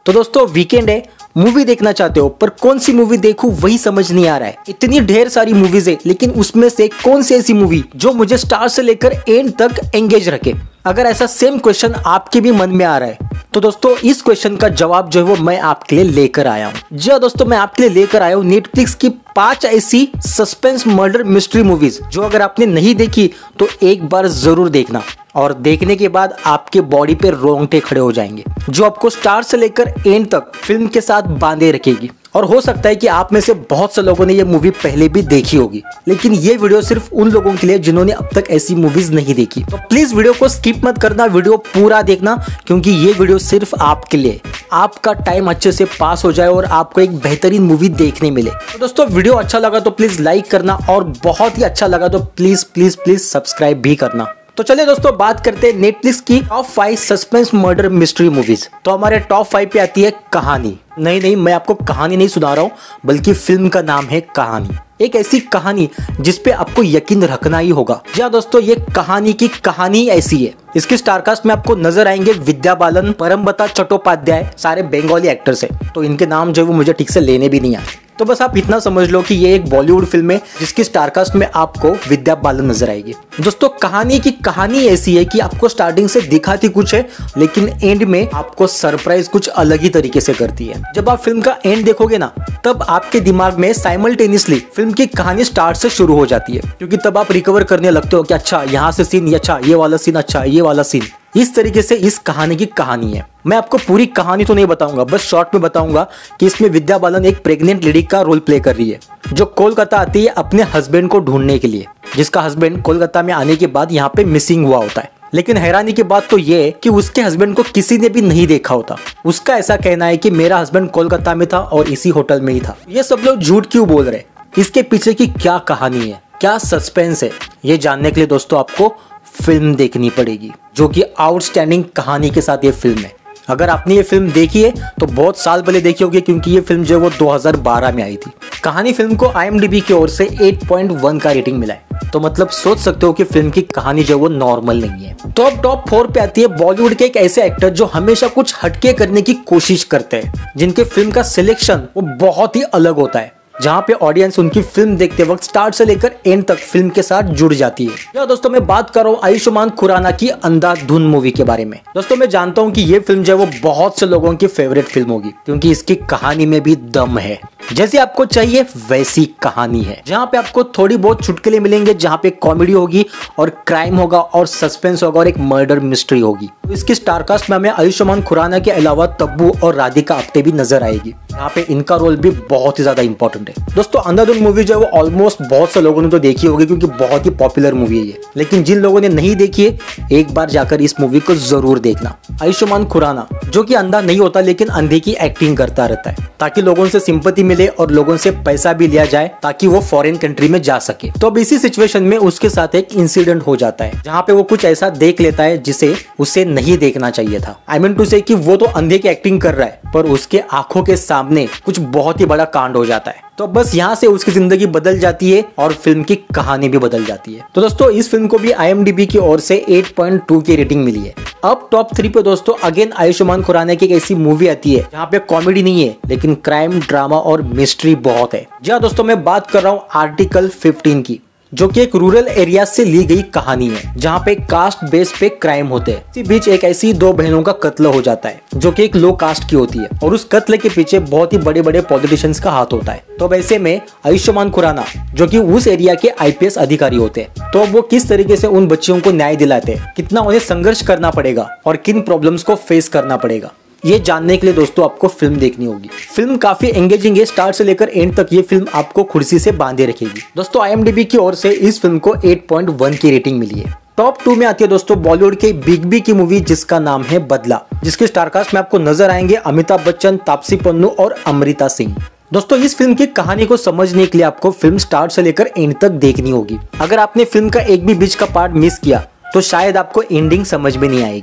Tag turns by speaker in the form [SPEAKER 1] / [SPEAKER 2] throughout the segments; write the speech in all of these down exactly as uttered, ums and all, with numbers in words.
[SPEAKER 1] तो दोस्तों वीकेंड है, मूवी देखना चाहते हो पर कौन सी मूवी देखूं वही समझ नहीं आ रहा है। इतनी ढेर सारी मूवीज है लेकिन उसमें से कौन सी ऐसी मूवी जो मुझे स्टार्ट से लेकर एंड तक एंगेज रखे। अगर ऐसा सेम क्वेश्चन आपके भी मन में आ रहा है तो दोस्तों इस क्वेश्चन का जवाब जो है वो मैं आपके लिए लेकर आया हूँ। जी हाँ दोस्तों, मैं आपके लिए लेकर आया हूँ नेटफ्लिक्स की पांच ऐसी सस्पेंस मर्डर मिस्ट्री मूवीज जो अगर आपने नहीं देखी तो एक बार जरूर देखना और देखने के बाद आपके बॉडी पे रोंगटे खड़े हो जाएंगे, जो आपको स्टार्ट से लेकर एंड तक फिल्म के साथ बांधे रखेगी। और हो सकता है कि आप में से बहुत से लोगों ने ये मूवी पहले भी देखी होगी, लेकिन ये वीडियो सिर्फ उन लोगों के लिए जिन्होंने अब तक ऐसी मूवीज नहीं देखी। तो प्लीज वीडियो को स्किप मत करना, वीडियो पूरा देखना क्योंकि ये वीडियो सिर्फ आपके लिए, आपका टाइम अच्छे से पास हो जाए और आपको एक बेहतरीन मूवी देखने मिले। तो दोस्तों वीडियो अच्छा लगा तो प्लीज लाइक करना और बहुत ही अच्छा लगा तो प्लीज प्लीज प्लीज सब्सक्राइब भी करना। तो चलिए दोस्तों बात करते हैं नेटफ्लिक्स की top five suspense murder mystery movies. तो हमारे टॉप फाइव पे आती है कहानी। नहीं नहीं, मैं आपको कहानी नहीं सुना रहा हूँ, बल्कि फिल्म का नाम है कहानी। एक ऐसी कहानी जिसपे आपको यकीन रखना ही होगा। जी हाँ दोस्तों, ये कहानी की कहानी ऐसी है। इसके स्टारकास्ट में आपको नजर आएंगे विद्या बालन, परमबता चट्टोपाध्याय, सारे बंगाली एक्टर्स है। तो इनके नाम जो है वो मुझे ठीक से लेने भी नहीं आए। तो बस आप इतना समझ लो कि ये एक बॉलीवुड फिल्म है जिसकी स्टारकास्ट में आपको विद्या बालन नजर आएगी। दोस्तों कहानी की कहानी ऐसी है कि आपको स्टार्टिंग से दिखाती कुछ है लेकिन एंड में आपको सरप्राइज कुछ अलग ही तरीके से करती है। जब आप फिल्म का एंड देखोगे ना तब आपके दिमाग में साइमल्टेनियसली फिल्म की कहानी स्टार्ट से शुरू हो जाती है, क्योंकि तब आप रिकवर करने लगते हो कि अच्छा यहाँ से सीन, अच्छा ये वाला सीन, अच्छा ये वाला सीन। इस तरीके से इस कहानी की कहानी है। मैं आपको पूरी कहानी तो नहीं बताऊंगा, बस शॉर्ट में बताऊंगा कि इसमें विद्या बालन एक प्रेग्नेंट लेडी का रोल प्ले कर रही है जो कोलकाता आती है अपने हस्बैंड को ढूंढने के लिए, जिसका हस्बैंड कोलकाता में आने के बाद यहाँ पे मिसिंग हुआ होता है। लेकिन हैरानी की बात तो ये है कि उसके हस्बैंड को किसी ने भी नहीं देखा होता। उसका ऐसा कहना है कि मेरा हस्बैंड कोलकाता में था और इसी होटल में ही था। ये सब लोग झूठ क्यों बोल रहे? इसके पीछे की क्या कहानी है, क्या सस्पेंस है, ये जानने के लिए दोस्तों आपको फिल्म देखनी पड़ेगी, जो कि आउटस्टैंडिंग कहानी के साथ ये फिल्म है। अगर आपने ये फिल्म देखी है तो बहुत साल पहले देखी होगी, क्योंकि ये फिल्म जो है वो दो हज़ार बारह में आई थी। कहानी फिल्म को आई एम डी बी की ओर से आठ पॉइंट एक का रेटिंग मिला है। तो मतलब सोच सकते हो कि फिल्म की कहानी जो है वो नॉर्मल नहीं है। तो अब टॉप फोर पे आती है बॉलीवुड के एक ऐसे एक्टर जो हमेशा कुछ हटके करने की कोशिश करते हैं, जिनके फिल्म का सिलेक्शन वो बहुत ही अलग होता है, जहाँ पे ऑडियंस उनकी फिल्म देखते वक्त स्टार्ट से लेकर एंड तक फिल्म के साथ जुड़ जाती है। या दोस्तों मैं बात कर रहा हूँ आयुष्मान खुराना की अंधाधुन मूवी के बारे में। दोस्तों मैं जानता हूँ कि ये फिल्म जो है वो बहुत से लोगों की फेवरेट फिल्म होगी, क्योंकि इसकी कहानी में भी दम है। जैसी आपको चाहिए वैसी कहानी है, जहाँ पे आपको थोड़ी बहुत चुटकुले मिलेंगे, जहाँ पे कॉमेडी होगी और क्राइम होगा और सस्पेंस होगा और एक मर्डर मिस्ट्री होगी। तो इसकी स्टारकास्ट में हमें आयुष्मान खुराना के अलावा तब्बू और राधिका आप्टे भी नजर आएगी। यहाँ पे इनका रोल भी बहुत ही ज्यादा इंपॉर्टेंट है। दोस्तों अंधाधुन मूवी जो है वो ऑलमोस्ट बहुत से लोगों ने तो देखी होगी, क्योंकि बहुत ही पॉपुलर मूवी है ये। लेकिन जिन लोगों ने नहीं देखी है एक बार जाकर इस मूवी को जरूर देखना। आयुष्मान खुराना जो कि अंधा नहीं होता लेकिन अंधे की एक्टिंग करता रहता है, ताकि लोगों से सिंपैथी मिले और लोगों से पैसा भी लिया जाए ताकि वो फॉरेन कंट्री में जा सके। तो अब इसी सिचुएशन में उसके साथ एक इंसिडेंट हो जाता है, जहाँ पे वो कुछ ऐसा देख लेता है जिसे उसे नहीं देखना चाहिए था। आई मीन टू से कि वो तो अंधे की एक्टिंग कर रहा है पर उसके आंखों के सामने कुछ बहुत ही बड़ा कांड हो जाता है। तो बस यहाँ से उसकी जिंदगी बदल जाती है और फिल्म की कहानी भी बदल जाती है। तो दोस्तों इस फिल्म को भी आई एम डी बी की ओर से आठ पॉइंट दो की रेटिंग मिली है। अब टॉप थ्री पे दोस्तों अगेन आयुष्मान खुराना की एक ऐसी मूवी आती है जहाँ पे कॉमेडी नहीं है लेकिन क्राइम, ड्रामा और मिस्ट्री बहुत है। जी हाँ दोस्तों, मैं बात कर रहा हूँ आर्टिकल पंद्रह की, जो कि एक रूरल एरिया से ली गई कहानी है, जहाँ पे कास्ट बेस पे क्राइम होते हैं। इसी बीच एक ऐसी दो बहनों का कत्ल हो जाता है जो कि एक लो कास्ट की होती है, और उस कत्ल के पीछे बहुत ही बड़े बड़े पॉलिटिशियंस का हाथ होता है। तो अब ऐसे में आयुष्मान खुराना जो कि उस एरिया के आई पी एस अधिकारी होते हैं, तो वो किस तरीके से उन बच्चियों को न्याय दिलाते हैं, कितना उन्हें संघर्ष करना पड़ेगा और किन प्रॉब्लम्स को फेस करना पड़ेगा, ये जानने के लिए दोस्तों आपको फिल्म देखनी होगी। फिल्म काफी एंगेजिंग है, स्टार्ट से लेकर एंड तक ये फिल्म आपको कुर्सी से बांधे रखेगी। दोस्तों आई एम डी बी की ओर से इस फिल्म को आठ पॉइंट एक की रेटिंग मिली है। टॉप टू में आती है दोस्तों बॉलीवुड के बिग बी की मूवी जिसका नाम है बदला, जिसके स्टारकास्ट में आपको नजर आएंगे अमिताभ बच्चन, तापसी पन्नू और अमृता सिंह। दोस्तों इस फिल्म की कहानी को समझने के लिए आपको फिल्म स्टार्ट से लेकर एंड तक देखनी होगी। अगर आपने फिल्म का एक भी बीच का पार्ट मिस किया तो शायद आपको एंडिंग समझ में नहीं आएगी।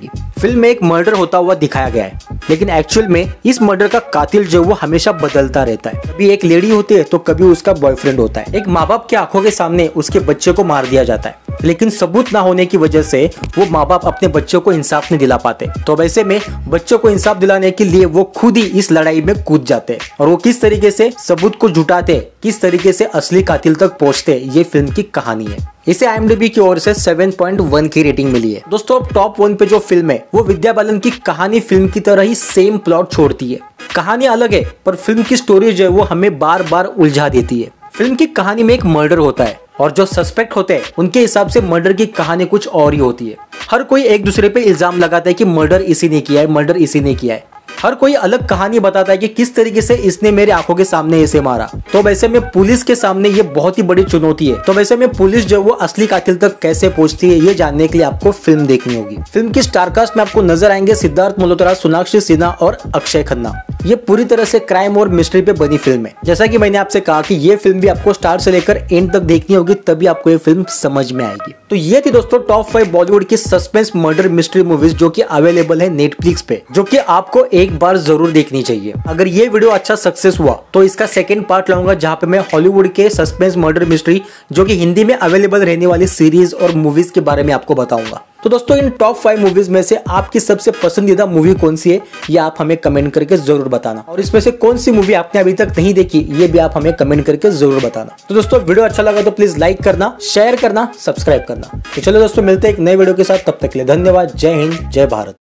[SPEAKER 1] फिल्म में एक मर्डर होता हुआ दिखाया गया है, लेकिन एक्चुअल में इस मर्डर का कातिल जो वो हमेशा बदलता रहता है। कभी एक लेडी होती है तो कभी उसका बॉयफ्रेंड होता है। एक माँ बाप की आंखों के सामने उसके बच्चे को मार दिया जाता है, लेकिन सबूत ना होने की वजह से वो माँ बाप अपने बच्चों को इंसाफ नहीं दिला पाते। तो वैसे में बच्चों को इंसाफ दिलाने के लिए वो खुद ही इस लड़ाई में कूद जाते हैं और वो किस तरीके से सबूत को जुटाते, किस तरीके से असली कातिल तक पहुंचते, ये फिल्म की कहानी है। इसे आई एम डी बी की ओर से सात पॉइंट एक की रेटिंग मिली है। दोस्तों अब टॉप वन पे जो फिल्म है वो विद्या बालन की कहानी फिल्म की तरह ही सेम प्लॉट छोड़ती है। कहानी अलग है पर फिल्म की स्टोरी जो है वो हमें बार बार उलझा देती है। फिल्म की कहानी में एक मर्डर होता है और जो सस्पेक्ट होते हैं उनके हिसाब से मर्डर की कहानी कुछ और ही होती है। हर कोई एक दूसरे पे इल्जाम लगाता है कि मर्डर इसी ने किया है, मर्डर इसी ने किया है। हर कोई अलग कहानी बताता है कि किस तरीके से इसने मेरे आंखों के सामने इसे मारा। तो वैसे में पुलिस के सामने ये बहुत ही बड़ी चुनौती है। तो वैसे में पुलिस जो वो असली कातिल तक कैसे पहुंचती है ये जानने के लिए आपको फिल्म देखनी होगी। फिल्म की स्टारकास्ट में आपको नजर आएंगे सिद्धार्थ मल्होत्रा, सोनाक्षी सिन्हा और अक्षय खन्ना। ये पूरी तरह से क्राइम और मिस्ट्री पे बनी फिल्म है। जैसा कि मैंने आपसे कहा कि ये फिल्म भी आपको स्टार्ट से लेकर एंड तक देखनी होगी, तभी आपको ये फिल्म समझ में आएगी। तो ये थी दोस्तों टॉप फाइव बॉलीवुड की सस्पेंस मर्डर मिस्ट्री मूवीज जो कि अवेलेबल है नेटफ्लिक्स पे, जो कि आपको एक बार जरूर देखनी चाहिए। अगर ये वीडियो अच्छा सक्सेस हुआ तो इसका सेकंड पार्ट लाऊंगा जहां पे मैं हॉलीवुड के सस्पेंस मर्डर मिस्ट्री जो कि हिंदी में अवेलेबल रहने वाली सीरीज और मूवीज के बारे में आपको बताऊंगा। तो दोस्तों इन टॉप फाइव मूवीज में से आपकी सबसे पसंदीदा मूवी कौन सी है ये आप हमें कमेंट करके जरूर बताना, और इसमें से कौन सी मूवी आपने अभी तक नहीं देखी ये भी आप हमें कमेंट करके जरूर बताना। तो दोस्तों वीडियो अच्छा लगा तो प्लीज लाइक करना, शेयर करना, सब्सक्राइब करना। तो चलो दोस्तों मिलते हैं एक नए वीडियो के साथ, तब तक के लिए धन्यवाद। जय हिंद, जय भारत।